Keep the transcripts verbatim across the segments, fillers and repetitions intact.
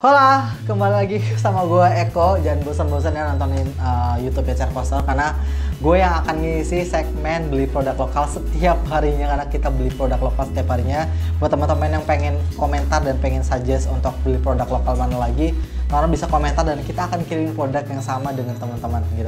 Hola, kembali lagi sama gue Eko. Jangan bosan-bosan ya nontonin uh, YouTube ya Cercoaster, karena gue yang akan ngisi segmen beli produk lokal setiap harinya, karena kita beli produk lokal setiap harinya. Buat teman-teman yang pengen komentar dan pengen suggest untuk beli produk lokal mana lagi, teman-teman bisa komentar dan kita akan kirim produk yang sama dengan teman-teman gitu.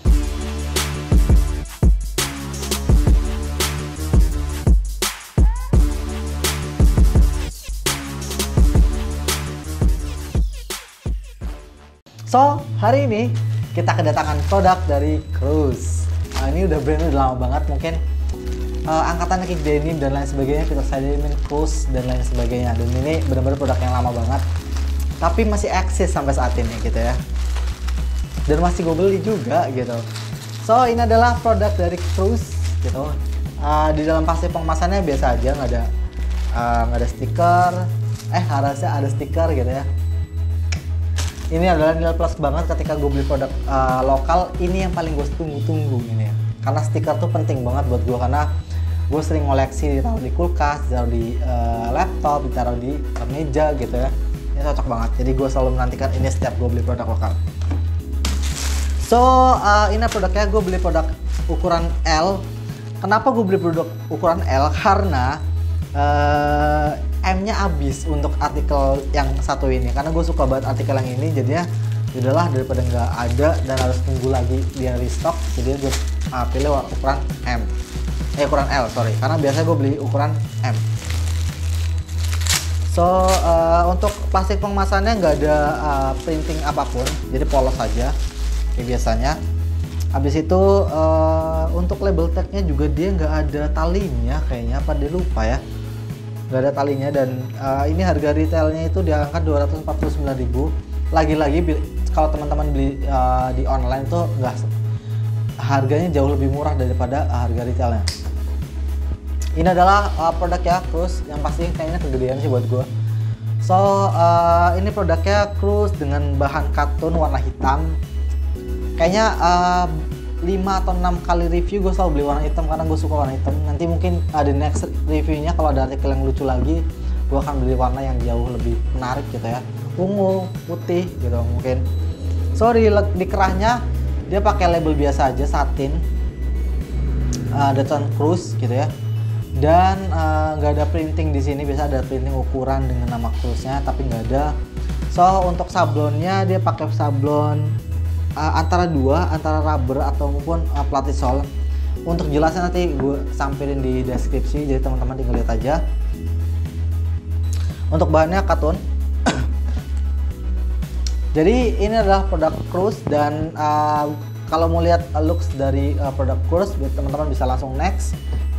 So, hari ini kita kedatangan produk dari Cruise. Nah, ini udah brand udah lama banget, mungkin uh, angkatannya kayak denim dan lain sebagainya, kita Denim, Cruise dan lain sebagainya. Dan ini benar-benar produk yang lama banget, tapi masih eksis sampai saat ini gitu ya. Dan masih gue beli juga gitu. So, ini adalah produk dari Cruise gitu. Uh, di dalam plastik pengemasannya biasa aja, nggak ada uh, nggak ada stiker. Eh harusnya ada stiker gitu ya. Ini adalah nilai plus banget ketika gue beli produk uh, lokal. Ini yang paling gue tunggu-tunggu ini ya, karena stiker tuh penting banget buat gue, karena gue sering ngoleksi ditaruh di kulkas, ditaruh di uh, laptop, ditaruh di uh, meja gitu ya. Ini cocok banget, jadi gue selalu menantikan ini setiap gue beli produk lokal. So uh, ini produknya, gue beli produk ukuran L. Kenapa gue beli produk ukuran L? Karena uh, M-nya habis untuk artikel yang satu ini, karena gue suka banget artikel yang ini. Jadinya udahlah, daripada nggak ada dan harus tunggu lagi dia restock, jadi gue uh, pilih ukuran M, eh ukuran L sorry, karena biasanya gue beli ukuran M. So uh, untuk plastik pengemasannya nggak ada uh, printing apapun, jadi polos saja kayak biasanya. Habis itu uh, untuk label tagnya juga dia nggak ada talinya kayaknya, apa dia lupa ya, nggak ada talinya. Dan uh, ini harga retailnya itu di angka dua ratus empat puluh sembilan ribu. Lagi-lagi kalau teman-teman beli uh, di online tuh nggak, harganya jauh lebih murah daripada uh, harga retailnya. Ini adalah uh, produk ya Cruise, yang pasti kayaknya kegedean sih buat gue. So uh, ini produknya Cruise dengan bahan katun warna hitam. Kayaknya uh, lima atau enam kali review gue selalu beli warna hitam, karena gue suka warna hitam. Nanti mungkin ada uh, next reviewnya, kalau ada artikel yang lucu lagi, gue akan beli warna yang jauh lebih menarik gitu ya, ungu, putih gitu mungkin. So di, di kerahnya dia pakai label biasa aja, satin, uh, Datsun Cruise gitu ya. Dan nggak uh, ada printing di sini. Biasa ada printing ukuran dengan nama Cruise-nya, tapi nggak ada. So untuk sablonnya dia pakai sablon Uh, antara dua, antara rubber atau maupun uh, platisol. Untuk jelasnya nanti gue sampirin di deskripsi, jadi teman-teman tinggal lihat aja. Untuk bahannya katun. Jadi ini adalah produk Cruise, dan uh, kalau mau lihat uh, looks dari uh, produk Cruise, teman-teman bisa langsung next.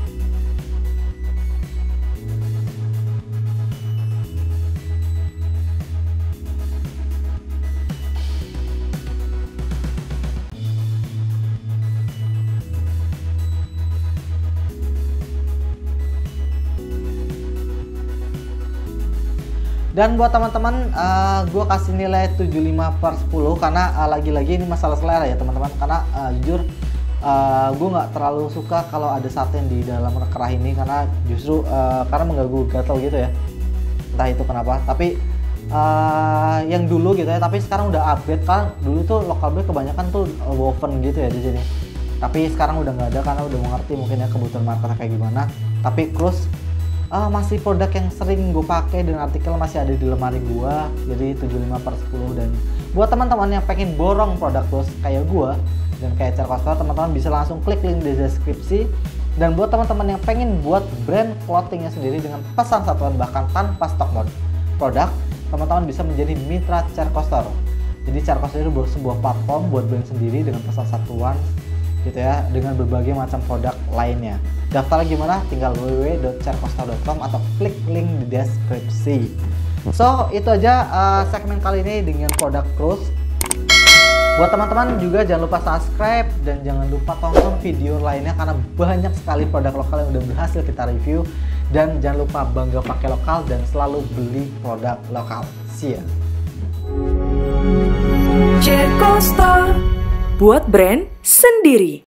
Dan buat teman-teman, uh, gue kasih nilai tujuh puluh lima per sepuluh, karena uh, lagi-lagi ini masalah selera ya teman-teman. Karena uh, jujur uh, gue nggak terlalu suka kalau ada satin di dalam kerah ini, karena justru uh, karena mengganggu gatal gitu ya. Entah itu kenapa. Tapi uh, yang dulu gitu ya, tapi sekarang udah upgrade. Kan dulu tuh local brand kebanyakan tuh woven gitu ya di sini. Tapi sekarang udah nggak ada, karena udah mengerti mungkin ya kebutuhan marketnya kayak gimana. Tapi Cruise Uh, masih produk yang sering gue pakai, dan artikel masih ada di lemari gue. Jadi tujuh puluh lima per sepuluh. Dan buat teman-teman yang pengen borong produk Cruise kayak gue dan kayak Cercoaster, teman-teman bisa langsung klik link di deskripsi. Dan buat teman-teman yang pengen buat brand clothingnya sendiri dengan pesan satuan bahkan tanpa stok mod produk, teman-teman bisa menjadi mitra Cercoaster. Jadi Cercoaster itu sebuah platform buat brand sendiri dengan pesan satuan gitu ya, dengan berbagai macam produk lainnya. Daftarnya gimana? Tinggal w w w dot cercoaster dot com atau klik link di deskripsi. So itu aja uh, segmen kali ini dengan produk Cruise. Buat teman-teman juga jangan lupa subscribe dan jangan lupa tonton video lainnya, karena banyak sekali produk lokal yang udah berhasil kita review. Dan jangan lupa bangga pakai lokal dan selalu beli produk lokal. See ya. Cercoaster, buat brand sendiri.